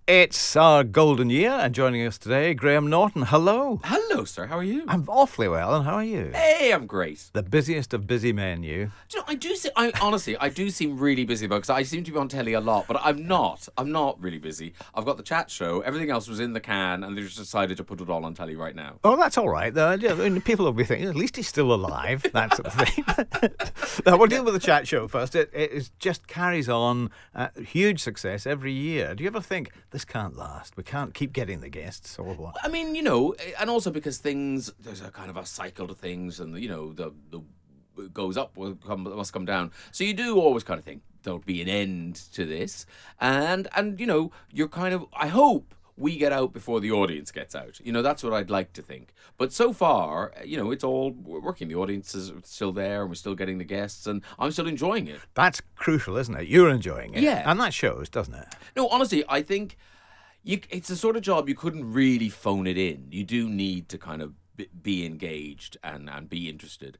It's our golden year, and joining us today, Graham Norton. Hello. Hello, sir. How are you? I'm awfully well, and how are you? Hey, I'm great. The busiest of busy men, you. Do you know, honestly, I do seem really busy because I seem to be on telly a lot, but I'm not. I'm not really busy. I've got the chat show. Everything else was in the can, and they just decided to put it all on telly right now. Oh, that's all right. People will be thinking, at least he's still alive, that sort of thing. Now, we'll deal with the chat show first. It just carries on, huge success every year. Do you ever think, this can't last? We can't keep getting the guests, or what? I mean, and also because there's a kind of a cycle to things, and, the goes up must come down. So you do always kind of think there'll be an end to this. And you're kind of, I hope we get out before the audience gets out. That's what I'd like to think. But so far, it's all working. The audience is still there, and we're still getting the guests, and I'm still enjoying it. That's crucial, isn't it? You're enjoying it. Yeah. And that shows, doesn't it? No, honestly, I think it's the sort of job you couldn't really phone it in. You do need to kind of be engaged and be interested.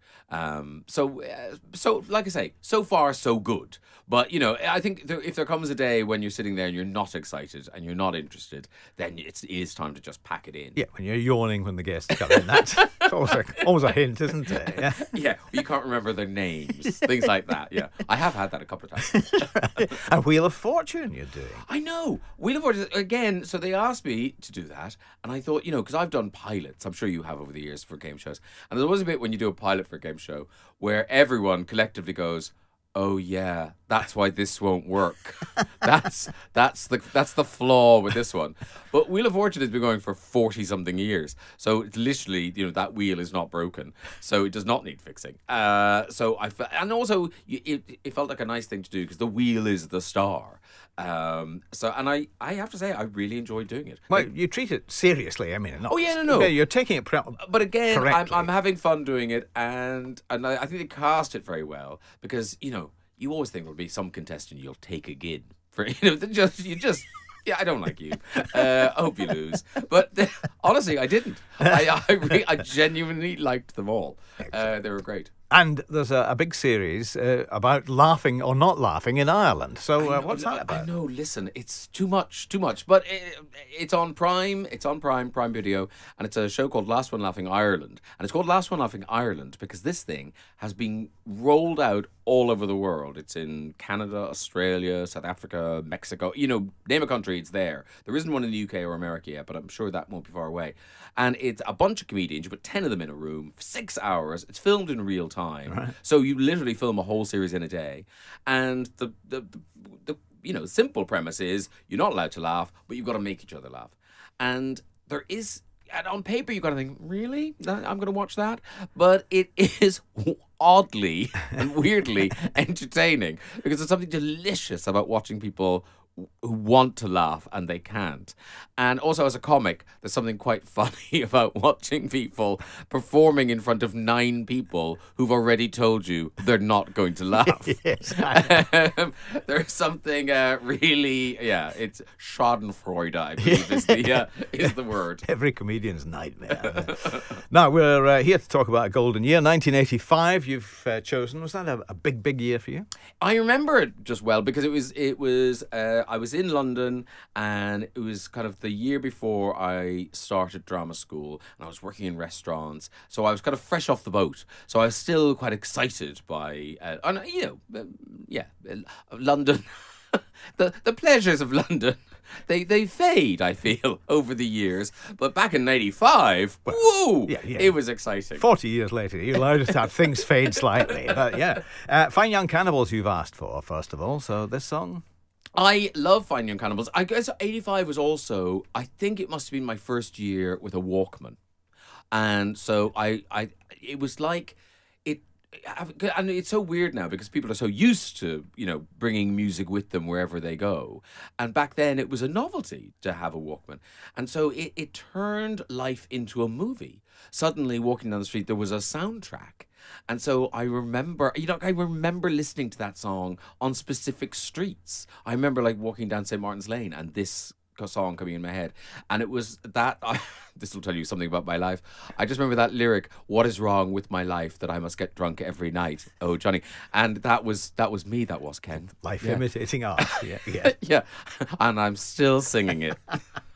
So like I say, so far so good. But I think if there comes a day when you're sitting there and you're not excited and you're not interested, then it is time to just pack it in. Yeah, when you're yawning when the guests come in, that's always a hint, isn't it? Yeah. Yeah, you can't remember their names, things like that. Yeah, I have had that a couple of times. And Wheel of Fortune you're doing. I know. Wheel of Fortune, again, so they asked me to do that, and I thought, because I've done pilots, I'm sure you have over the years for game shows, and there's always a bit when you do a pilot for a game show where everyone collectively goes, oh yeah, that's why this won't work. That's the flaw with this one. But Wheel of Fortune has been going for 40-something years, so it's literally that wheel is not broken, so it does not need fixing. So and also it felt like a nice thing to do because the wheel is the star. And I have to say I really enjoyed doing it. Well, you treat it seriously. I mean, not, oh yeah, no. You're taking it but again, correctly. I'm having fun doing it, and I think they cast it very well because you always think there'll be some contestant you'll take again for yeah, I don't like you. I hope you lose. But honestly, I didn't. I genuinely liked them all. They were great. And there's a big series about laughing or not laughing in Ireland. So what's that about? I know, listen, it's too much. But it's on Prime. It's on Prime Video. And it's a show called Last One Laughing Ireland. And it's called Last One Laughing Ireland because this thing has been rolled out all over the world. It's in Canada, Australia, South Africa, Mexico. Name a country, it's there. There isn't one in the UK or America yet, but I'm sure that won't be far away. And it's a bunch of comedians. You put 10 of them in a room for 6 hours. It's filmed in real time. Right. So you literally film a whole series in a day. And the simple premise is you're not allowed to laugh, but you've got to make each other laugh. And on paper, you've got to think, really? I'm going to watch that? But it is oddly and weirdly entertaining because there's something delicious about watching people who want to laugh and they can't. And also as a comic, there's something quite funny about watching people performing in front of 9 people who've already told you they're not going to laugh. Yes. There's something really, it's schadenfreude, I believe is the word. Every comedian's nightmare. Now, we're here to talk about a golden year, 1985 you've chosen. Was that a big year for you? I remember it just well because it was I was in London, and it was kind of the year before I started drama school, and I was working in restaurants, so I was kind of fresh off the boat. So I was still quite excited by, London. the pleasures of London. They fade, I feel, over the years. But back in 95, whoa, it was exciting. 40 years later, you're allowed to have things fade slightly. But yeah. Fine Young Cannibals you've asked for, first of all. So this song? I love Fine Young Cannibals. I guess 85 was also, I think it must have been my first year with a Walkman. And so it was like, and it's so weird now because people are so used to, bringing music with them wherever they go. And back then it was a novelty to have a Walkman. And so it turned life into a movie. Suddenly walking down the street, there was a soundtrack. And so I remember listening to that song on specific streets. I remember walking down St. Martin's Lane and this song coming in my head, and it was that. This will tell you something about my life. I just remember that lyric: "What is wrong with my life that I must get drunk every night?" Oh, Johnny, and that was me. That was Ken. Life imitating art. Yeah. Yeah, and I'm still singing it.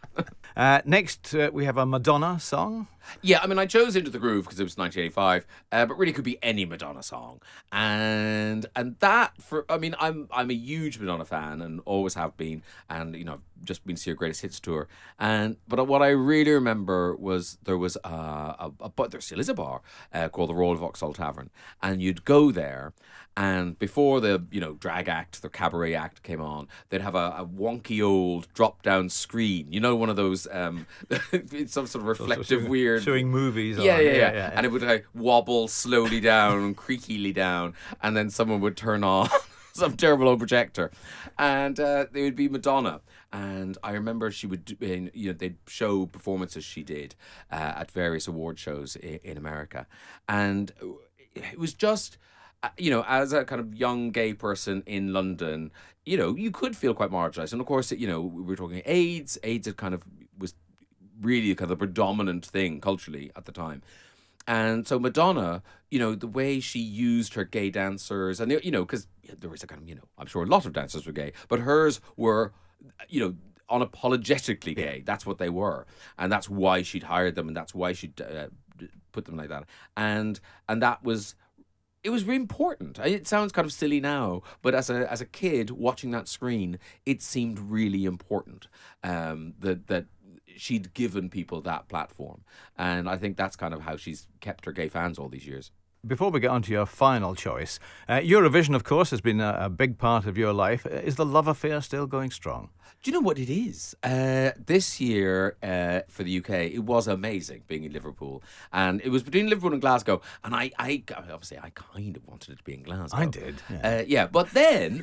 Next, we have a Madonna song. Yeah, I mean, I chose Into the Groove because it was 1985, but really could be any Madonna song. And that, I mean, I'm a huge Madonna fan and always have been, and I've just been to see her Greatest Hits tour. But what I really remember was there was there still is a bar called the Royal Vauxhall Tavern, and you'd go there. And before the drag act, the cabaret act came on, they'd have a wonky old drop down screen. One of those some sort of reflective weird showing movies. Yeah. And it would wobble slowly down, creakily down, and then someone would turn on some terrible old projector, and there would be Madonna. And I remember she would, they'd show performances she did at various award shows in America, and it was just. As a kind of young gay person in London, you could feel quite marginalised. And of course, we were talking AIDS. AIDS had kind of was really kind of the predominant thing culturally at the time. And so Madonna, the way she used her gay dancers, and, because there was a kind of, I'm sure a lot of dancers were gay, but hers were, unapologetically gay. That's what they were. And that's why she'd hired them, and that's why she'd put them like that. And that was... It was really important. It sounds kind of silly now, but as a kid watching that screen, it seemed really important that she'd given people that platform. And I think that's kind of how she's kept her gay fans all these years. Before we get on to your final choice, Eurovision, of course, has been a big part of your life. Is the love affair still going strong? Do you know what it is? This year for the UK, it was amazing being in Liverpool, and it was between Liverpool and Glasgow. And I obviously I kind of wanted it to be in Glasgow. I did, but then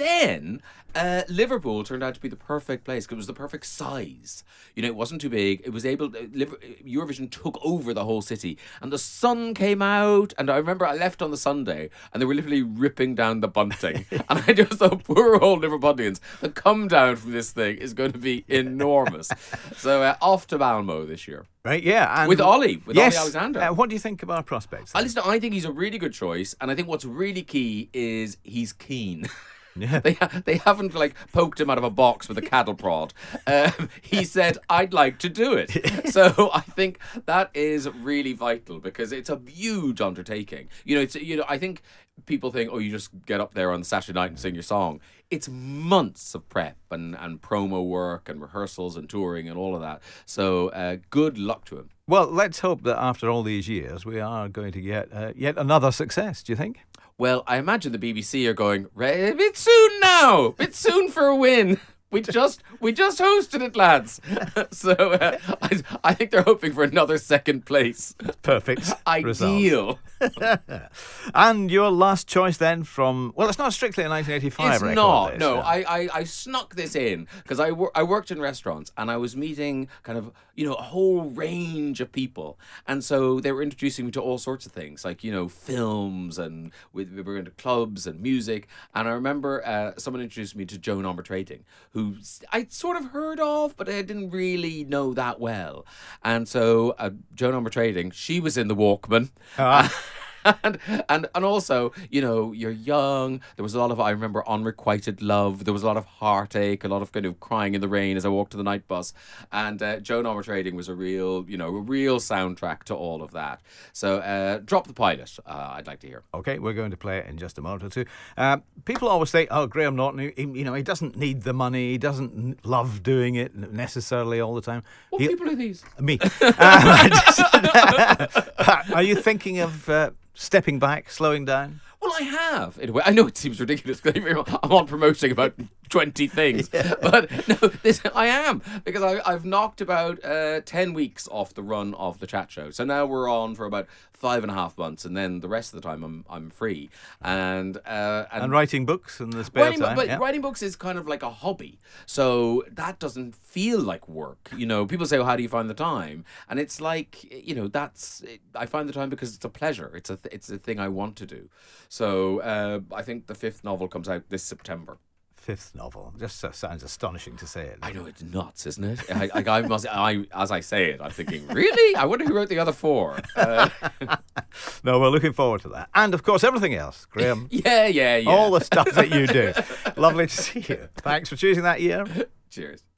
Liverpool turned out to be the perfect place because it was the perfect size. It wasn't too big. It was Eurovision took over the whole city, and the sun came out. And I remember I left on the Sunday, and they were literally ripping down the bunting, and I just thought, poor old Liverpudlians, the come down from this thing is going to be enormous. So off to Malmo this year. Right, yeah. And with Ollie Alexander. What do you think of our prospects? I think he's a really good choice, and I think what's really key is he's keen. Yeah. They haven't poked him out of a box with a cattle prod. He said, "I'd like to do it." So I think that is really vital because it's a huge undertaking. I think people think, oh, you just get up there on Saturday night and sing your song. It's months of prep and promo work and rehearsals and touring and all of that. So good luck to him. Well, let's hope that after all these years, we are going to get yet another success. Do you think? Well, I imagine the BBC are going, a bit soon now, a bit soon for a win. We just hosted it, lads. So I think they're hoping for another second place. Perfect. Ideal. And your last choice then from, well, it's not strictly a 1985 record. It's not. No, I snuck this in because I worked in restaurants and I was meeting kind of, a whole range of people. And so they were introducing me to all sorts of things like, films, and we were into clubs and music. And I remember someone introduced me to Joan Armatrading, who I'd sort of heard of, but I didn't really know that well. And so Joan Armatrading, she was in the Walkman. And also, you're young. There was a lot of, I remember, unrequited love. There was a lot of heartache, a lot of kind of crying in the rain as I walked to the night bus. And Joan Armatrading was a real soundtrack to all of that. So drop the pilot. I'd like to hear. Okay, we're going to play it in just a moment or two. People always say, oh, Graham Norton, he doesn't need the money. He doesn't love doing it necessarily all the time. What people are these? Me. Are you thinking of stepping back, slowing down? Well, I have. In a way. I know it seems ridiculous because I'm on promoting about 20 things. Yeah. But no, I am. Because I've knocked about 10 weeks off the run of the chat show. So now we're on for about 5.5 months. And then the rest of the time I'm free. And writing books in the spare time. But writing books is kind of like a hobby. So that doesn't feel like work. People say, well, how do you find the time? And it's like, I find the time because it's a pleasure. It's a thing I want to do. So I think the 5th novel comes out this September. fifth novel. Just sounds astonishing to say it. I know, it's nuts, isn't it? As I say it, I'm thinking, really? I wonder who wrote the other four. No, we're looking forward to that. And, of course, everything else, Graham. Yeah. All the stuff that you do. Lovely to see you. Thanks for choosing that year. Cheers.